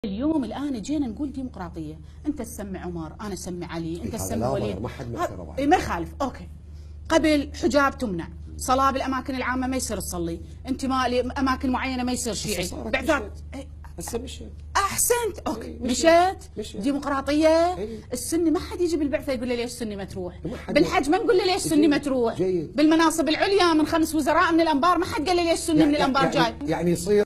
اليوم الان جينا نقول ديمقراطيه، انت تسمي عمر، انا اسمي علي، انت تسمي وليد، ما حد معترض، ما يخالف، اوكي. قبل حجاب تمنع، صلاه بالاماكن العامه ما يصير تصلي، انتماء لاماكن معينه ما يصير شيعي، بعثات هسه مشيت. احسنت، اوكي مشيت. ديمقراطيه. السني ما حد يجي بالبعثه يقول له ليش السني ما تروح، بالحج ما نقول له ليش السني ما تروح، بالمناصب العليا من 5 وزراء من الانبار ما حد قال له ليش السني من الانبار جاي. يعني يصير